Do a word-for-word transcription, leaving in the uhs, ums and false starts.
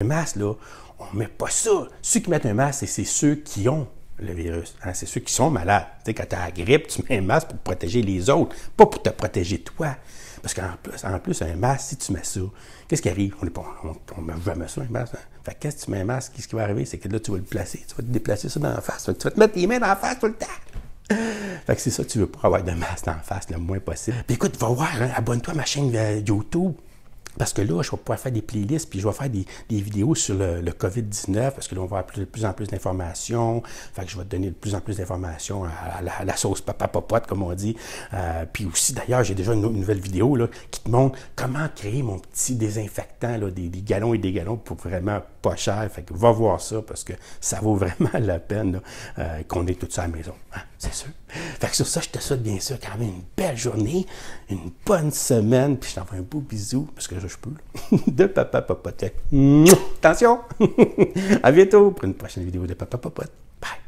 Le masque, là, on ne met pas ça. Ceux qui mettent un masque, c'est ceux qui ont le virus. Hein? C'est ceux qui sont malades. Tu sais, quand tu as la grippe, tu mets un masque pour protéger les autres, pas pour te protéger toi. Parce qu'en plus, en plus, un masque, si tu mets ça, qu'est-ce qui arrive? On ne met jamais ça, un masque. Hein? Fait que quand tu mets un masque, qu'est-ce qui va arriver? C'est que là, tu vas le placer. Tu vas te déplacer ça dans la face. Tu vas te mettre les mains dans la face tout le temps. Fait que c'est ça que tu veux pour avoir de masque en face le moins possible. Puis écoute, va voir, hein, abonne-toi à ma chaîne YouTube. Parce que là, je vais pouvoir faire des playlists, puis je vais faire des, des vidéos sur le, le covid dix-neuf, parce que là, on va avoir plus, de plus en plus d'informations. Fait que je vais te donner de plus en plus d'informations à, à, la, à la sauce papa popote, comme on dit. Euh, puis aussi, d'ailleurs, j'ai déjà une, une nouvelle vidéo là, qui te montre comment créer mon petit désinfectant, là, des, des gallons et des gallons pour vraiment pas cher. Fait que va voir ça, parce que ça vaut vraiment la peine là, euh, qu'on ait tout ça à la maison. Hein, c'est sûr. Fait que sur ça, je te souhaite bien sûr quand même une belle journée, une bonne semaine, puis je t'envoie un beau bisou, parce que je peux, là, de Papa Popote. Attention! À bientôt pour une prochaine vidéo de Papa Popote. Bye!